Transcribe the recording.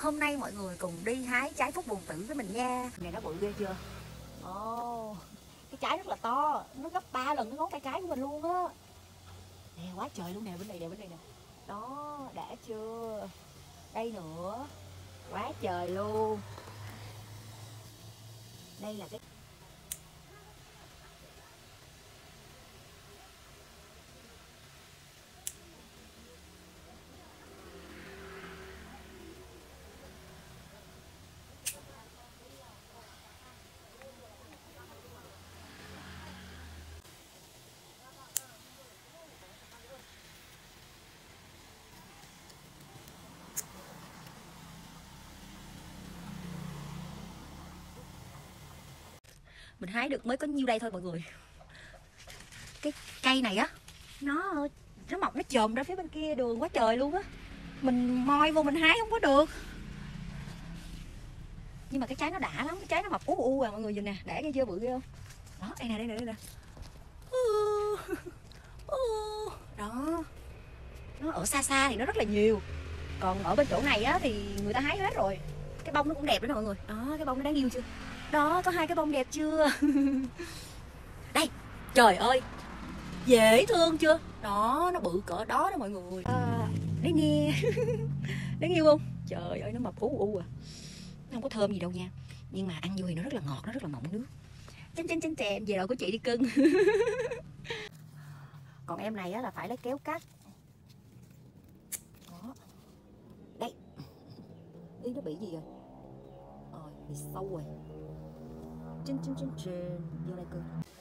Hôm nay mọi người cùng đi hái trái phúc buồn tử với mình nha. Này nó bự ghê chưa? Ồ, cái trái rất là to, nó gấp 3 lần cái ngón tay cái của mình luôn á. Nè, quá trời luôn nè, bên này nè, bên này nè. Đó, đã chưa? Đây nữa, quá trời luôn. Đây là cái mình hái được mới có nhiêu đây thôi mọi người. Cái cây này á, nó mọc nó chồm ra phía bên kia đường quá trời luôn á. Mình moi vô mình hái không có được. Nhưng mà cái trái nó đã lắm, cái trái nó mập u à mọi người, nhìn nè, đã ghê chưa, bự ghê không? Đó, đây nè, đây nè, đây nè. Đó. Nó ở xa xa thì nó rất là nhiều. Còn ở bên chỗ này á thì người ta hái hết rồi. Cái bông nó cũng đẹp nữa nè mọi người. Đó, cái bông nó đáng yêu chưa? Đó, có hai cái bông đẹp chưa? Đây, trời ơi, dễ thương chưa? Đó, nó bự cỡ đó đó mọi người. Đấy nè. Đáng yêu không? Trời ơi, nó mập u à. Nó không có thơm gì đâu nha. Nhưng mà ăn vô thì nó rất là ngọt, nó rất là mọng nước. Chén chèn về đầu của chị đi cưng. Còn em này á là phải lấy kéo cắt. Đó. Đây. Ý nó bị gì rồi? Bị sâu rồi. Trên vô đây cưng.